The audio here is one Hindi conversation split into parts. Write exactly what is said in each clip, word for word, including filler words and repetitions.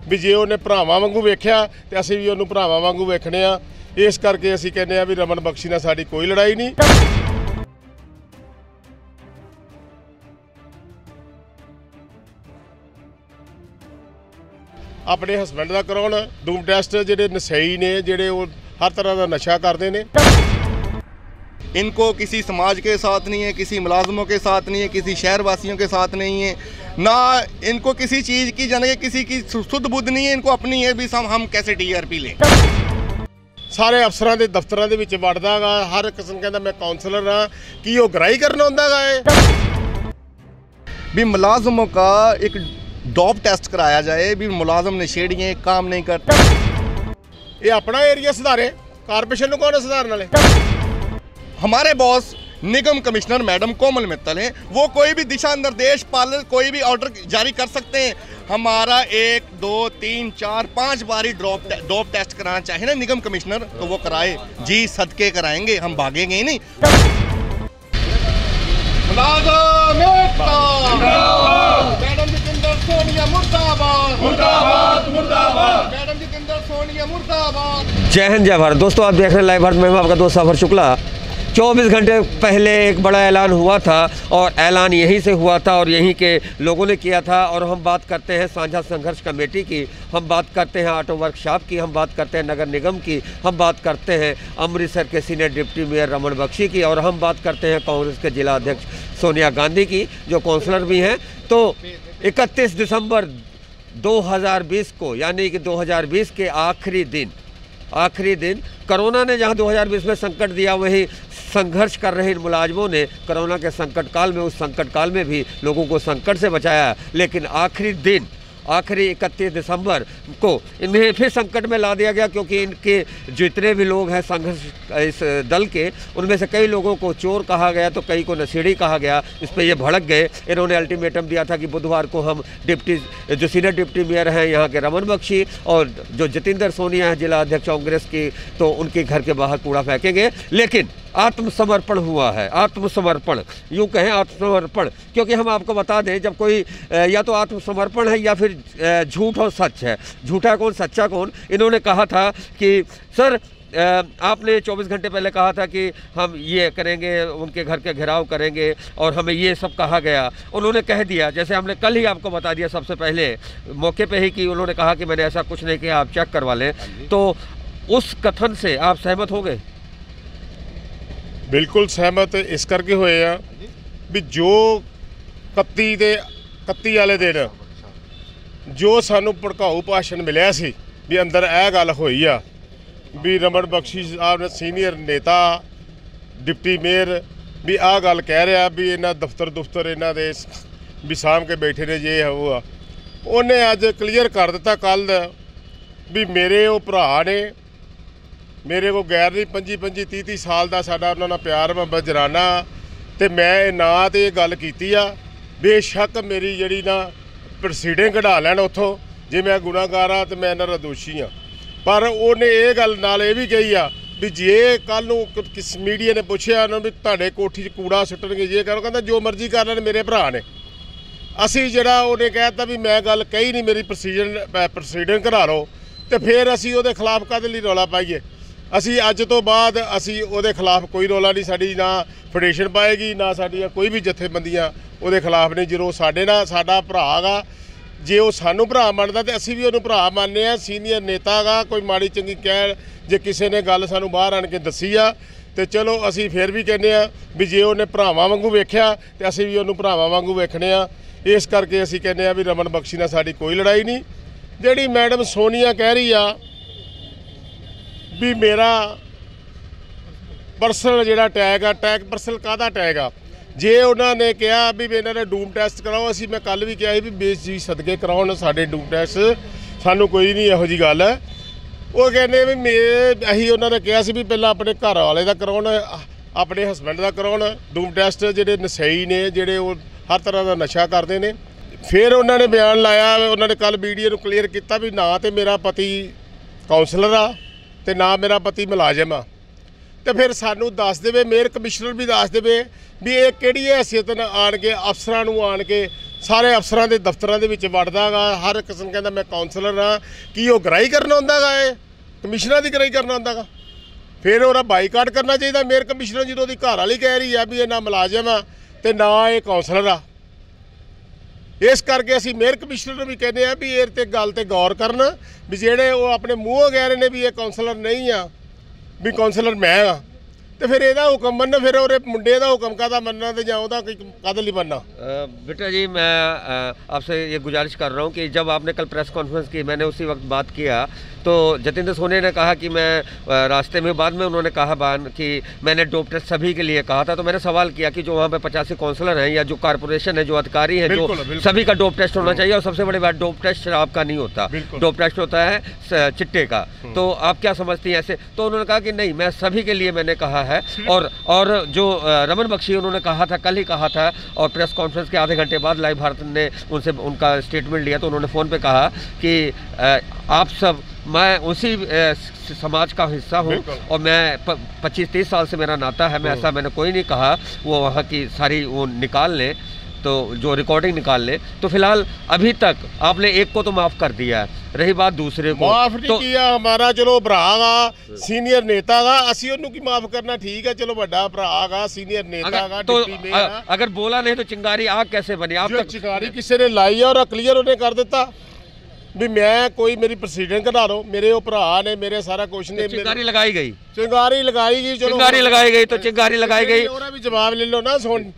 भी जे उन्हें भरावां वांगू वेख्या ते असीं भी उहनूं भरावां वांगू वेखणे आ। इस करके असीं कहने आ भी रमन बख्शी नाल साडी कोई लड़ाई नहीं। अपने हसबैंड का कराउण डूम टेस्ट, जिहड़े नशई ने, जिहड़े वो हर तरह का नशा करते हैं। इनको किसी समाज के साथ नहीं है, किसी मुलाजमों के साथ नहीं है, किसी शहर वासियों के साथ नहीं है, ना इनको किसी चीज़ की जाने किसी की सुध बुद्ध नहीं है। इनको अपनी है भी हम हम कैसे टी आर पी लें। सारे अफसरां दे दफ्तरां दे विच वड़दा गा, हर किस्म कहंदा मैं काउंसलर हाँ, कि वो गराही करना हुंदा गा। भी मुलाजमों का एक डॉप टेस्ट कराया जाए, भी मुलाजम नशेड़ियाँ काम नहीं करते। ये अपना एरिया सुधारे, कारपोरेशन को कौन सुधारने वाले? हमारे बॉस निगम कमिश्नर मैडम कोमल मित्तल हैं, वो कोई भी दिशा निर्देश पालन कोई भी ऑर्डर जारी कर सकते हैं। हमारा एक दो तीन चार पांच बारी ड्रॉप डॉप टेस्ट कराना चाहिए ना निगम कमिश्नर, तो वो कराए जी, सदके कराएंगे, हम भागेंगे ही नहीं। मैडम जितेंद्र सोनिया मुर्दाबाद, मुर्दाबाद, मुर्दाबाद। मैडम जितेंद्र सोनिया मुर्दाबाद। जय हिंद, जय भारत। दोस्तों, आप देख रहे हैं लाइव भारत में, मैं आपका दोस्त सफर शुक्ला। चौबीस घंटे पहले एक बड़ा ऐलान हुआ था और ऐलान यहीं से हुआ था और यहीं के लोगों ने किया था। और हम बात करते हैं साझा संघर्ष कमेटी की, हम बात करते हैं ऑटो वर्कशॉप की, हम बात करते हैं नगर निगम की, हम बात करते हैं अमृतसर के senior deputy mayor Raman Bakshi की, और हम बात करते हैं कांग्रेस के जिला अध्यक्ष सोनिया गांधी की, जो काउंसलर भी हैं। तो इकतीस दिसंबर दो हज़ार बीस को, यानी कि दो हज़ार बीस के आखिरी दिन आखिरी दिन कोरोना ने जहां दो हज़ार बीस में संकट दिया, वहीं संघर्ष कर रहे इन मुलाजमों ने कोरोना के संकट काल में, उस संकट काल में भी लोगों को संकट से बचाया। लेकिन आखिरी दिन, आखिरी इकतीस दिसंबर को इन्हें फिर संकट में ला दिया गया, क्योंकि इनके जितने भी लोग हैं संघर्ष इस दल के, उनमें से कई लोगों को चोर कहा गया तो कई को नशेड़ी कहा गया। इस पर ये भड़क गए। इन्होंने अल्टीमेटम दिया था कि बुधवार को हम डिप्टी जो सीनियर डिप्टी मेयर हैं यहाँ के रमन बख्शी और जो जितेंद्र सोनिया है जिला अध्यक्ष कांग्रेस की, तो उनके घर के बाहर कूड़ा फेंकेंगे। लेकिन आत्मसमर्पण हुआ है, आत्मसमर्पण यूँ कहें, आत्मसमर्पण, क्योंकि हम आपको बता दें, जब कोई या तो आत्मसमर्पण है या फिर झूठ और सच है। झूठा कौन, सच्चा कौन? इन्होंने कहा था कि सर आपने चौबीस घंटे पहले कहा था कि हम ये करेंगे, उनके घर के घेराव करेंगे, और हमें ये सब कहा गया। उन्होंने कह दिया, जैसे हमने कल ही आपको बता दिया सबसे पहले मौके पे ही, कि उन्होंने कहा कि मैंने ऐसा कुछ नहीं किया, आप चेक करवा लें। तो उस कथन से आप सहमत हो गए? बिल्कुल सहमत इस करके होए आ भी जो इकत्ती दे इकत्ती वाले दिन जो सानू भड़काऊ भाषण मिलिया सी भी अंदर यह गल होई आ भी रमन बख्शी साहब ने सीनियर नेता डिप्टी मेयर भी आ गल कह रहा भी इन्हां दफ्तर दुफ्तर इन्हां दे भी साम के बैठे ने, जे है वो आ। उन्हें अज क्लीयर कर दिता कल भी मेरे वो भरा ने, मेरे को गैर नहीं, पंजी पंजी तीह तीह साल का साडा उन्हां नाल प्यार मुहब्बत जराना, तो मैं ना तो ये गल कीती आ। बेशक मेरी जिहड़ी ना प्रोसीडिंग कढा लैण उत्थों, जे मैं गुनाहगार हाँ तो मैं इन्हां दा दोषी हाँ, पर उन्हें ये गल नाल ये भी कही आ भी जे कल नूं किस मीडिया ने पुछया उन्होंने भी तुहाडे कोठी च कूड़ा सुट्टणगे, जे करो, कहंदा जो मर्जी कर लैण, मेरे भरा ने। असीं जिहड़ा उन्हें कहता भी मैं गल कही नहीं, मेरी प्रोसीजर प्रोसीडिंग करा लो, तो फिर असीं उहदे खिलाफ काहदे लई रौला पाईए? असी अज तो बाद असी उहदे खिलाफ कोई रौला नहीं, साडी ना फैडरेशन पाएगी, ना साडियां कोई भी जथेबंदियां उहदे खिलाफ नहीं। जो साडे नाल साडा भरा गा, जे वो सानू भरा मनदा तो असी भी उहनूं भरा मानने आ। सीनियर नेता गा, कोई माड़ी चंगी कह जे किसी ने गल सानू बाहर आण के दसी आ, तो चलो असी फिर भी कहने आ भी जे उहने भरावां वांगू वेख्या तो असी भी उहनूं भरावां वांगू वेखणे आ। इस करके असी कहने आ भी रमन बख्शी नाल साडी कोई लड़ाई नहीं। जिहड़ी मैडम सोनिया कह रही आ भी मेरा परसनल जिहड़ा टैग आ, टैग परसनल काहदा टैग आ? जे उन्होंने कहा भी इन्हों ने डूम टेस्ट कराओ, असी मैं कल भी कहा भी बेस जी सदके कराउण साडे डूम टेस्ट, सानू कोई नहीं इहो जी गल है। वो कहने भी मे असीं उन्होंने कहा भी पहला अपने घर वाले का कराउण, अपने हसबैंड का कराउण डूम टेस्ट, जिहड़े नशई ने, जिहड़े वो हर तरह का नशा करते हैं। फिर उन्होंने बयान लाया, उन्होंने कल मीडिया को क्लीयर किया भी ना तो मेरा पति काउंसलर आ ते ना मेरा पति मुलाजम आ, तो फिर सानू दस दे, मेयर कमिश्नर भी दस दे भी ये किहड़ी हैसियत आण के अफसरां नूं आण के ਸਾਰੇ ਅਫਸਰਾਂ ਦੇ ਦਫ਼ਤਰਾਂ ਦੇ ਵਿੱਚ ਵੜਦਾ ਗਾ, ਹਰ ਕਿਸਮ ਕਹਿੰਦਾ ਮੈਂ ਕਾਉਂਸਲਰ ਹਾਂ। ਕੀ ਉਹ ਗ੍ਰਾਈ ਕਰਨਾ ਹੁੰਦਾ ਗਾ? ਇਹ ਕਮਿਸ਼ਨਰਾਂ ਦੀ ਗ੍ਰਾਈ ਕਰਨਾ ਹੁੰਦਾ ਗਾ? ਫਿਰ ਉਹਦਾ ਬਾਈਕਾਟ ਕਰਨਾ ਚਾਹੀਦਾ ਮੇਅਰ ਕਮਿਸ਼ਨਰ, ਜਦੋਂ ਉਹਦੀ ਘਰ ਵਾਲੀ ਕਹਿ ਰਹੀ ਆ ਵੀ ਇਹ ਨਾ ਮੁਲਾਜ਼ਮ ਆ ਤੇ ਨਾ ਇਹ ਕਾਉਂਸਲਰ ਆ। ਇਸ ਕਰਕੇ ਅਸੀਂ ਮੇਅਰ ਕਮਿਸ਼ਨਰ ਨੂੰ ਵੀ ਕਹਿੰਦੇ ਆ ਵੀ ਇਹ ਤੇ ਗੱਲ ਤੇ ਗੌਰ ਕਰਨ ਵੀ ਜਿਹੜੇ ਉਹ ਆਪਣੇ ਮੂੰਹੋਂ ਕਹਿ ਰਹੇ ਨੇ ਵੀ ਇਹ ਕਾਉਂਸਲਰ ਨਹੀਂ ਆ, ਵੀ ਕਾਉਂਸਲਰ ਮੈਂ ਆ, तो फिर ਇਹਦਾ ਹੁਕਮ ਮੰਨ, ਫਿਰ ਉਹਦੇ ਮੁੰਡੇ ਦਾ ਹੁਕਮ ਕਾਹਦਾ ਮੰਨਣਾ ਤੇ ਜਾਂ ਉਹਦਾ ਕੋਈ ਕਾਹਦੇ ਲਈ बनना। बेटा जी, मैं आपसे ये गुजारिश कर रहा हूँ कि जब आपने कल प्रेस कॉन्फ्रेंस की, मैंने उसी वक्त बात किया तो जतिंदर सोनी ने कहा कि मैं रास्ते में, बाद में उन्होंने कहा बान कि मैंने डोप टेस्ट सभी के लिए कहा था। तो मैंने सवाल किया कि जो वहाँ पे पचासी काउंसलर हैं या जो कारपोरेशन है, जो अधिकारी है, जो सभी का डोप टेस्ट होना चाहिए। और सबसे बड़ी बात, डोप टेस्ट शराब का नहीं होता, डोप टेस्ट होता है चिट्टे का। तो आप क्या समझती हैं ऐसे? तो उन्होंने कहा कि नहीं, मैं सभी के लिए मैंने कहा है। और और जो रमन बख्शी उन्होंने कहा था, कल ही कहा था, और प्रेस कॉन्फ्रेंस के आधे घंटे बाद लाइव भारत ने उनसे उनका स्टेटमेंट लिया तो उन्होंने फ़ोन पे कहा कि आप सब, मैं उसी समाज का हिस्सा हूँ और मैं पच्चीस तीस साल से मेरा नाता है, मैं ऐसा मैंने कोई नहीं कहा। वो वहाँ की सारी वो निकाल लें, तो जो रिकॉर्डिंग निकाल ले। तो फिलहाल अभी तक आपने एक को तो माफ़ कर दिया है, रही बात दूसरे को माफ नहीं तो किया। हमारा चलो भरा गा, सीनियर नेता गा, असी उन्होंने की माफ करना ठीक है, चलो बड़ा भरा गा, सीनियर नेता गा, तो डिप्टी मेयर। अगर बोला नहीं तो चिंगारी आग कैसे बनी? आप तक चिंगारी किसी ने लाई और क्लियर उन्हें कर दिता भी मैं कोई मेरी प्रेसिडेंट करा लो, मेरे वो भरा ने, मेरे सारा कुछ ने। चिंगारी लगाई गई, चिंगारी लगाई गई, चलो चिंगारी लगाई गई तो चिंगारी लगाई गई। भी जवाब ले लो ना। सोन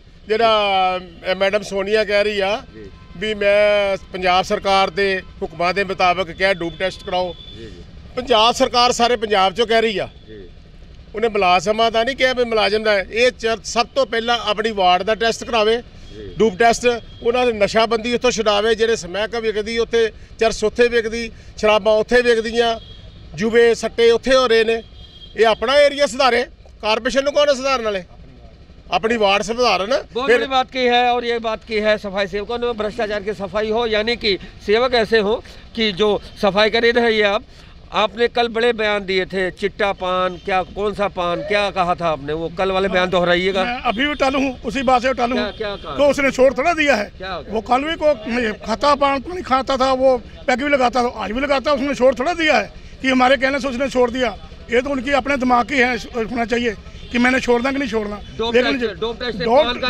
ਜਿਹੜਾ मैडम सोनिया कह रही आ भी मैं पंजाब सरकार के हुक्मां के मुताबिक क्या डूब टेस्ट कराओ। पंजाब सरकार सारे पंजाब चो कह रही आ, उन्हें मुलाजमां दा नहीं कहा भी मुलाजम दा। ये सब तो पहला अपनी वार्ड का टेस्ट करावे, डूब टेस्ट। उन्होंने नशाबंदी उत्थों छुड़ावे, ਜਿਹੜੇ ਸਮੈਕ ਵਿਕਦੀ ਉੱਥੇ, ਚਰਸ ਉੱਥੇ ਵਿਕਦੀ, ਸ਼ਰਾਬਾਂ ਉੱਥੇ ਵਿਕਦੀਆਂ, ਜੂਵੇ ਸੱਟੇ ਉੱਥੇ ਹੋ ਰਹੇ ਨੇ। ਇਹ ਆਪਣਾ ਏਰੀਆ ਸੁਧਾਰੇ, ਕਾਰਪੋਰੇਸ਼ਨ ਨੂੰ ਕੌਣ ਸੁਧਾਰਨ ਵਾਲੇ? अपनी वार्ड से सुधारन। बहुत बड़ी बात की है। और ये बात की है सफाई सेवकों ने, भ्रष्टाचार की सफाई हो, यानी कि सेवक ऐसे हो कि जो सफाई करे रहिए। आप आपने कल बड़े बयान दिए थे, चिट्टा पान, क्या कौन सा पान, क्या कहा था आपने? वो कल वाले बयान दोहराइएगा। अभी भी टालू हूँ, उसी बात से टालू हूँ। क्या कहा? तो उसने छोड़ थोड़ा दिया है। क्या वो कल भी को खाता पान पानी खाता था, वो पैक भी लगाता था, आज भी लगाता, उसने छोड़ थोड़ा दिया है कि हमारे कहने से उसने छोड़ दिया। ये तो उनकी अपने दिमाग की है, होना चाहिए कि मैंने छोड़ना कि नहीं छोड़ना। लेकिन डोप टेस्ट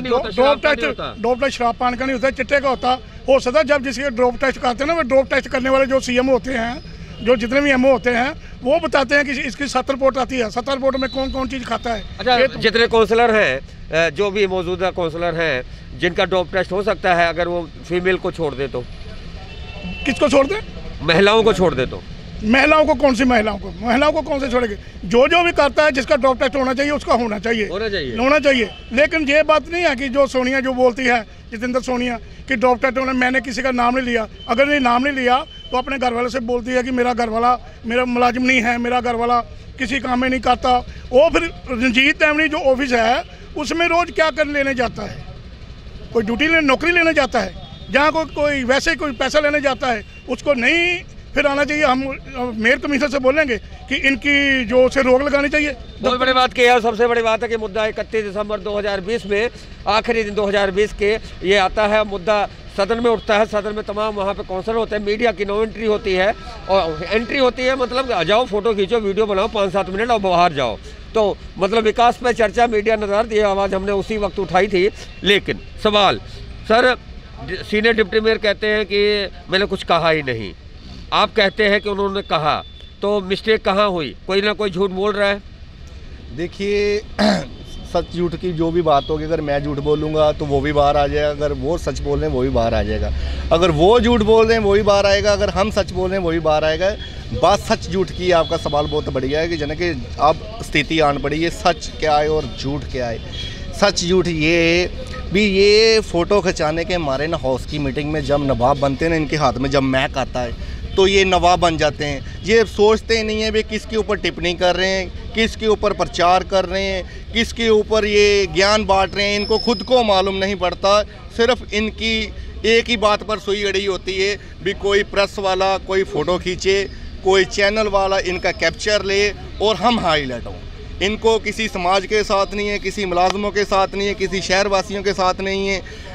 डोप टेस्ट शराब पान का नहीं होता, चिट्टे का होता। हो सकता है जब जिसके डोप टेस्ट करते हैं ना, वो डोप टेस्ट करने वाले जो सीएम होते हैं, जो जितने भी एमओ होते हैं, वो बताते हैं कि इसकी सत्तर रिपोर्ट आती है, सत्तर रिपोर्ट में कौन कौन चीज़ खाता है। अच्छा, जितने काउंसलर हैं, जो भी मौजूदा काउंसलर हैं जिनका डोप टेस्ट हो सकता है, अगर वो फीमेल को छोड़ दे तो? किसको छोड़ दे? महिलाओं को छोड़ दे तो? महिलाओं को कौन सी महिलाओं को महिलाओं को कौन से छोड़ेंगे? जो जो भी करता है, जिसका डोप टेस्ट होना चाहिए उसका होना चाहिए, होना चाहिए होना चाहिए। लेकिन ये बात नहीं है कि जो सोनिया जो बोलती है, जतिंदर सोनिया, कि डोप टेस्ट होना, मैंने किसी का नाम नहीं लिया। अगर नहीं नाम नहीं लिया तो अपने घर वाले से बोलती है कि मेरा घर वाला मेरा मुलाजिम नहीं है, मेरा घर वाला किसी काम में नहीं करता। वो फिर रंजीत एवनी जो ऑफिस है उसमें रोज़ क्या कर लेने जाता है? कोई ड्यूटी लेने, नौकरी लेने जाता है, जहाँ कोई कोई वैसे कोई पैसा लेने जाता है, उसको नहीं फिर आना चाहिए। हम मेयर कमिश्नर से बोलेंगे कि इनकी जो से रोक लगानी चाहिए। बहुत बड़ी बात की है। और सबसे बड़ी बात है कि मुद्दा इकतीस दिसंबर दो हज़ार बीस में, आखिरी दिन दो हज़ार बीस के ये आता है, मुद्दा सदन में उठता है। सदन में तमाम वहाँ पे काउंसलर होते हैं, मीडिया की नो एंट्री होती है, और एंट्री होती है मतलब आ जाओ, फोटो खींचो, वीडियो बनाओ पाँच सात मिनट और बाहर जाओ। तो मतलब विकास पे चर्चा, मीडिया नजर, ये आवाज़ हमने उसी वक्त उठाई थी। लेकिन सवाल सर, सीनियर डिप्टी मेयर कहते हैं कि मैंने कुछ कहा ही नहीं, आप कहते हैं कि उन्होंने कहा, तो मिस्टेक कहाँ हुई? कोई ना कोई झूठ बोल रहा है। देखिए, सच झूठ की जो भी बात होगी, अगर मैं झूठ बोलूँगा तो वो भी बाहर आ जाएगा, अगर वो सच बोल रहे हैं वो भी बाहर आ जाएगा, अगर वो झूठ बोल रहे हैं वो भी बाहर आएगा, अगर हम सच बोल रहे हैं वो भी बाहर आएगा। बात सच झूठ की, आपका सवाल बहुत बढ़िया है कि जन कि अब स्थिति आन पड़ी है, सच क्या है और झूठ क्या है। सच झूठ ये भी, ये फ़ोटो खिंचाने के हमारे ना हाउस की मीटिंग में जब नवाब बनते हैं ना, इनके हाथ में जब मैक आता है तो ये नवाब बन जाते हैं। ये सोचते ही नहीं है भी किसके ऊपर टिप्पणी कर रहे हैं, किसके ऊपर प्रचार कर रहे हैं, किसके ऊपर ये ज्ञान बांट रहे हैं, इनको खुद को मालूम नहीं पड़ता। सिर्फ इनकी एक ही बात पर सुई अड़ी होती है भी कोई प्रेस वाला कोई फ़ोटो खींचे, कोई चैनल वाला इनका कैप्चर ले और हम हाईलाइट हों। इनको किसी समाज के साथ नहीं है, किसी मुलाजमों के साथ नहीं है, किसी शहरवासियों के साथ नहीं है।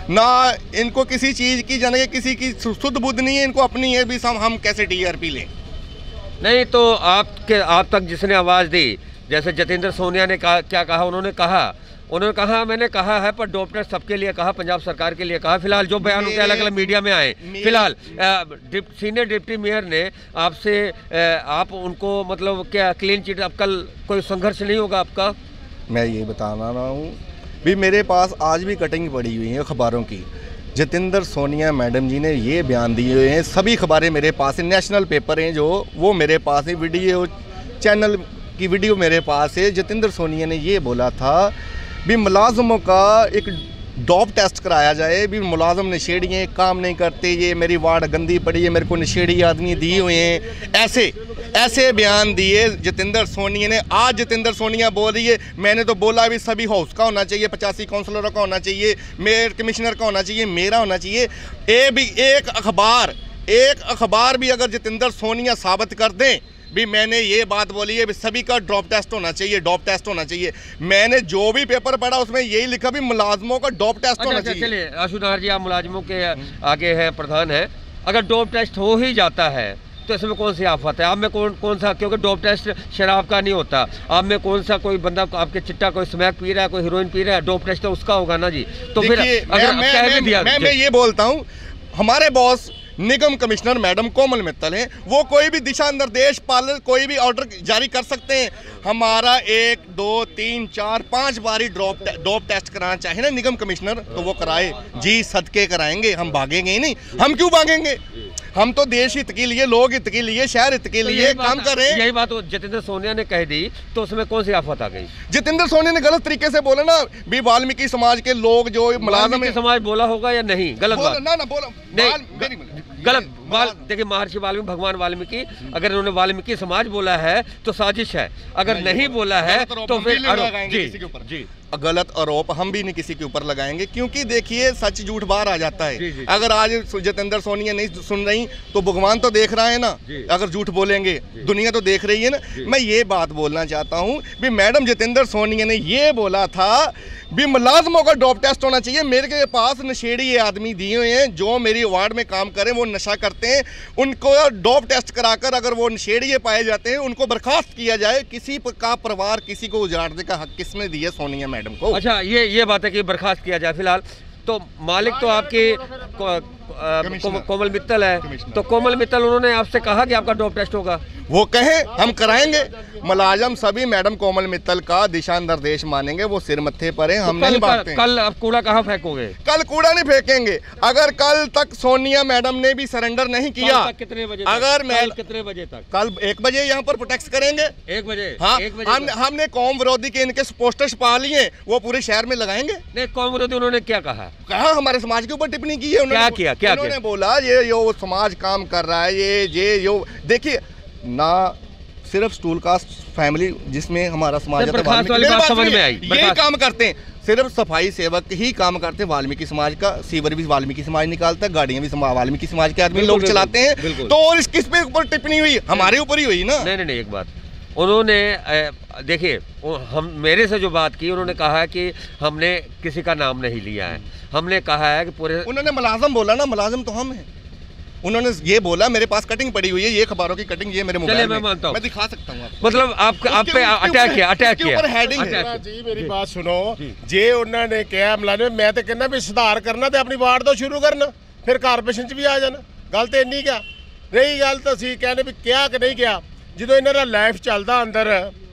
ना इनको किसी चीज़ की जाने के किसी की शुद्ध बुद्ध नहीं है, इनको अपनी है भी हम हम कैसे टीआरपी लें। नहीं तो आपके आप तक जिसने आवाज़ दी, जैसे जतेंद्र सोनिया ने कहा, क्या कहा उन्होंने कहा उन्होंने कहा मैंने कहा है पर डॉप टेस्ट सबके लिए कहा, पंजाब सरकार के लिए कहा। फिलहाल जो बयान उनके अलग अलग मीडिया में आए, फिलहाल डिप, सीनियर डिप्टी मेयर ने आपसे, आप उनको मतलब क्या क्लीन चिट, अब कल कोई संघर्ष नहीं होगा आपका? मैं ये बताना रहा हूँ भी मेरे पास आज भी कटिंग पड़ी हुई है अखबारों की। जतेंद्र सोनिया मैडम जी ने ये बयान दिए हुए हैं, सभी अखबारें मेरे पास हैं, नेशनल पेपर हैं जो, वो मेरे पास है, वीडियो चैनल की वीडियो मेरे पास है। जतेंद्र सोनिया ने ये बोला था भी मुलाजमों का एक डॉप टेस्ट कराया जाए, भी मुलाजम नशेड़ी हैं, काम नहीं करते, ये मेरी वार्ड गंदी पड़ी है, मेरे को नशेड़ी आदमी दिए हुए हैं, ऐसे ऐसे बयान दिए जतेंद्र सोनिया ने। आज जतेंद्र सोनिया बोल रही है मैंने तो बोला भी सभी हाउस का होना चाहिए, पचासी काउंसलरों का होना चाहिए, मेयर कमिश्नर का होना चाहिए, मेरा होना चाहिए। ए भी एक अखबार एक अखबार भी अगर जतेंद्र सोनिया साबित कर दें भी मैंने ये बात बोली है भी सभी का ड्रॉप टेस्ट होना चाहिए, डॉप टेस्ट होना चाहिए, मैंने जो भी पेपर पढ़ा उसमें यही लिखा भी मुलाजमों का डॉप टेस्ट होना चाहिए। चलिए आशुनार जी, आप मुलाजमों के आगे हैं, प्रधान है, अगर डॉप टेस्ट हो ही जाता है तो इसमें कौन सी आफत है? आप में कौन कौन सा, क्योंकि डॉप टेस्ट शराब का नहीं होता, आप में कौन सा कोई बंदा आपके चिट्टा कोई स्मैक पी रहा है, कोई हीरोइन पी रहा है, डॉप टेस्ट तो उसका होगा ना जी। तो फिर अगर मैं, मैं, मैं, मैं, मैं ये बोलता हूँ, हमारे बॉस निगम कमिश्नर मैडम कोमल मित्तल हैं, वो कोई भी दिशा निर्देश पालन कोई भी ऑर्डर जारी कर सकते हैं। हमारा एक दो तीन चार पांच बारी ड्रॉप डॉप टेस्ट कराना चाहे ना निगम कमिश्नर तो वो कराए जी, सदके कराएंगे, हम भागेंगे ही नहीं। हम क्यों भागेंगे? हम तो देश हित के लिए, लोग हित के लिए, शहर हित के लिए तो काम कर रहे हैं। यही बात जतेंद्र सोनिया ने कह दी तो उसमें कौन सी आफत आ गई? जतेंद्र सोनिया ने गलत तरीके से बोला ना भी वाल्मीकि समाज के लोग जो मुलाजम समाज बोला होगा या नहीं, गलत बात ना ना बोला नहीं, गलत बात। देखिए महर्षि वाल्मीकि, भगवान वाल्मीकि, अगर उन्होंने वाल्मीकि समाज बोला है तो साजिश है, अगर नहीं बोला है तो फिर जी जी गलत आरोप हम भी नहीं किसी के ऊपर लगाएंगे, क्योंकि देखिए सच झूठ बाहर आ जाता है। जी, जी, अगर आज जतेंद्र सोनिया नहीं सुन रही तो भगवान तो देख रहा है ना, अगर झूठ बोलेंगे दुनिया तो देख रही है ना। मैं ये बात बोलना चाहता हूँ भी मैडम जतेंद्र सोनिया ने ये बोला था भी मुलाजमों का डॉप टेस्ट होना चाहिए। मेरे के पास नशेड़ी ये आदमी दिए हुए हैं जो मेरी वार्ड में काम करें, वो नशा करते हैं, उनको डॉप टेस्ट कराकर अगर वो नशेड़ी पाए जाते हैं उनको बर्खास्त किया जाए। किसी का परिवार किसी को उजाड़ने का हक किसने दिया? सोनिया मैडम को। अच्छा, ये ये बात है कि बर्खास्त किया जाए। फिलहाल तो मालिक तो आपकी को, को, कोमल मित्तल है, तो कोमल मित्तल उन्होंने आपसे कहा कि आपका डॉप टेस्ट होगा, वो कहें हम कराएंगे। मुलाजम सभी मैडम कोमल मित्तल का दिशा निर्देश मानेंगे, वो सिर मत्थे पर है, हम तो नहीं बांटते। कल अब कूड़ा कहाँ फेंकोगे? कल कूड़ा नहीं फेंकेंगे। अगर कल तक सोनिया मैडम ने भी सरेंडर नहीं किया, कितने बजे? अगर मैं कितने बजे तक? कल एक बजे यहाँ पर प्रोटेक्ट करेंगे। एक बजे? हाँ, एक बजे हम, हमने कौम विरोधी के इनके पोस्टर छपा लिए, वो पूरे शहर में लगाएंगे। नहीं, कौम विरोधी उन्होंने क्या कहा? कहा हमारे समाज के ऊपर टिप्पणी की है उन्होंने। क्या किया? क्या उन्होंने बोला ये यो समाज काम कर रहा है, ये ये यो देखिए ना, सिर्फ स्टूल कास्ट फैमिली जिसमें हमारा समाज समझ में आई, ये काम करते हैं। सिर्फ सफाई सेवक ही काम करते हैं, वाल्मीकि समाज का सीवर भी वाल्मीकि समाज निकालता है, गाड़ियां भी वाल्मीकि समाज के आदमी लोग चलाते हैं। तो और इस किस पे ऊपर टिप्पणी हुई? हमारे ऊपर ही हुई ना। नहीं नहीं एक बात उन्होंने देखिए, हम मेरे से जो बात की उन्होंने कहा है कि हमने किसी का नाम नहीं लिया है, हमने कहा है कि पूरे, उन्होंने मुलाजम बोला ना, मुलाजम तो हम हैं। उन्होंने ये बोला मेरे पास कटिंग पड़ी हुई है, ये खबरों की कटिंग, ये मेरे मोबाइल में, मैं मानता हूं, मैं दिखा सकता हूं आपको। मतलब आप आप पे अटैक किया, अटैक किया जी। मेरी बात सुनो जे उन्होंने कहा मुलाजम, मैं तो कहना भी सुधार करना तो अपनी वार्ड तो शुरू करना, फिर कारपोरेशन च भी आ जाना। गल तो इन्नी क्या रही, गल तो असी कहने भी क्या कि नहीं क्या, जो इन्होंने लाइफ चलता अंदर,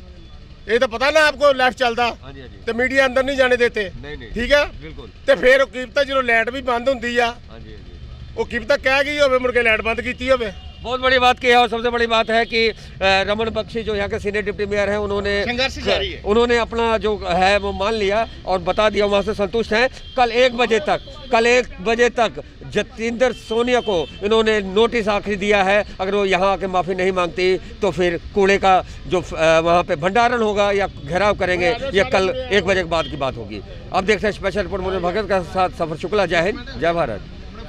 ये तो पता ना आपको लाइफ चलता तो मीडिया अंदर नहीं जाने देते, ठीक है, तो फिर कीमत जो लाइट भी बंद होंगी आ, वो कीमत कह गई हो मुड़ के लाइट बंद की हो। बहुत बड़ी बात की है, और सबसे बड़ी बात है कि रमन बख्शी जो यहाँ के सीनियर डिप्टी मेयर हैं, उन्होंने संघर्ष जारी है, उन्होंने अपना जो है वो मान लिया और बता दिया, वहाँ से संतुष्ट हैं। कल एक बजे तक कल एक बजे तक जतेंद्र सोनिया को इन्होंने नोटिस आखिरी दिया है, अगर वो यहाँ आके माफ़ी नहीं मांगती तो फिर कूड़े का जो वहाँ पे भंडारण होगा या घेराव करेंगे, या कल एक बजे के बाद की बात होगी। अब देखते हैं स्पेशल रिपोर्ट मुझे भगत के साथ सफर शुक्ला। जय हिंद, जय भारत।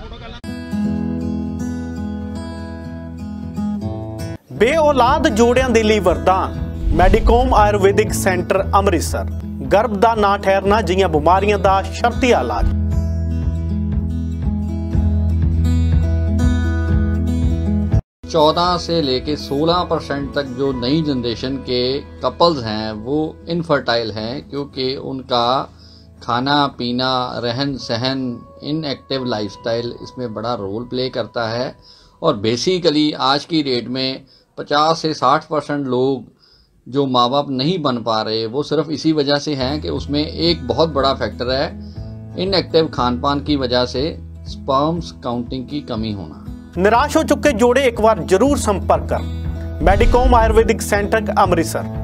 बेऔलाद जोड़िਆਂ ਦੇ ਲਈ ਵਰਦਾਨ ਮੈਡੀਕੋਮ ਆਯੁਰਵੈਦਿਕ ਸੈਂਟਰ ਅੰਮ੍ਰਿਤਸਰ। ਗਰਭ ਦਾ ਨਾ ਠਹਿਰਨਾ ਜਿਹੀਆਂ ਬਿਮਾਰੀਆਂ ਦਾ ਸ਼ਰਤੀ ਇਲਾਜ। चौदह से लेके सोलह परसेंट तक जो नई जनरेशन के कपल्स हैं वो इनफर्टाइल हैं, क्योंकि उनका खाना पीना, रहन सहन, इनएक्टिव लाइफस्टाइल इसमें बड़ा रोल प्ले करता है। और बेसिकली आज की डेट में पचास से साठ परसेंट लोग जो माँ बाप नहीं बन पा रहे वो सिर्फ इसी वजह से हैं कि उसमें एक बहुत बड़ा फैक्टर है इनएक्टिव खान पान की वजह से स्पर्म्स काउंटिंग की कमी होना। निराश हो चुके जोड़े एक बार जरूर संपर्क कर मेडिकोम आयुर्वेदिक सेंटर अमृतसर।